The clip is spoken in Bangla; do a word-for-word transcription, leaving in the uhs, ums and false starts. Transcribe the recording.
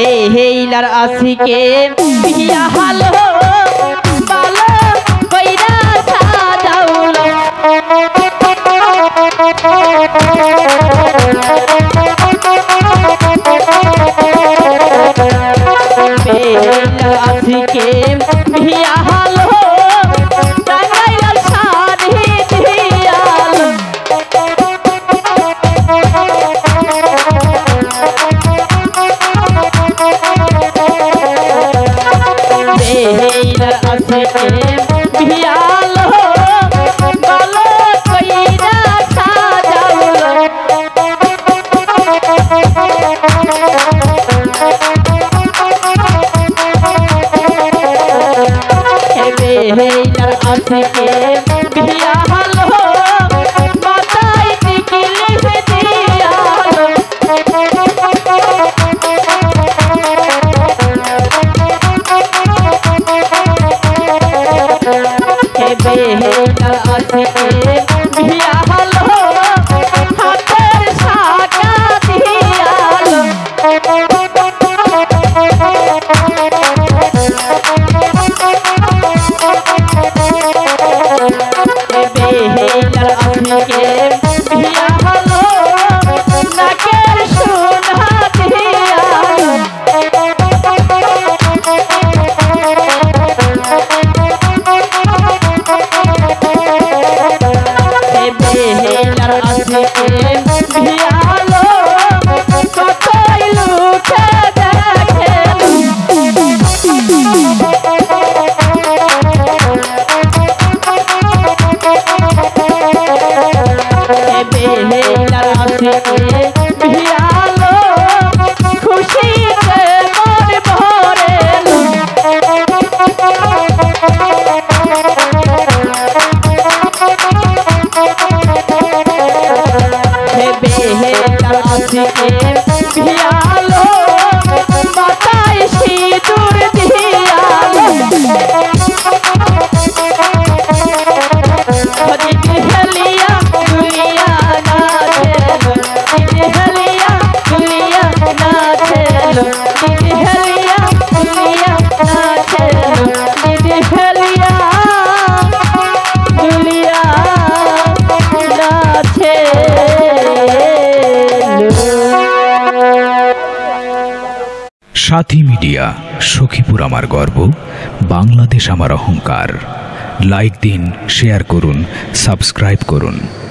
বেহেইলার আশিকে বিয়া হালো ভালো কইরা সাজাউলো বেহেইলার আশিকে বিয়া হালো টাঙ্গাইলার শাড়ি দিয়ালো বেহেইলার আশিকে বিয়ালো ভালো কইরা সাজাউলো বেহেইলার আশিকে বিয়া হালো মাথায় টিকিলি দিয়ালো বেহেইলার আশিকে বিয়া হালো হাতের শাখা দিয়ালো বেহেইলার আশিকে বিয়া হালো নাকের সোনা দিয়ালো বেহেইলার আশিকে বিয়া হালো কতই লোকে দেখে বেহেইলার আশিকে বিয়া হালো খুশিতে মন ভরেলো বেহেইলার আশিকে বিয়া হালো মাথায় সিঁদুর দিয়ালো দিদি হেলিয়া দুলিয়া নাচেলো দিদি হেলিয়া দুলিয়া নাচেলো দিদি হেলিয়া দুলিয়া নাচেলো দিদি হেলিয়া দুলিয়া সাথী মিডিয়া, সখীপুর আমার গর্ব, বাংলাদেশ আমার অহংকার। লাইক দিন, শেয়ার করুন, সাবস্ক্রাইব করুন।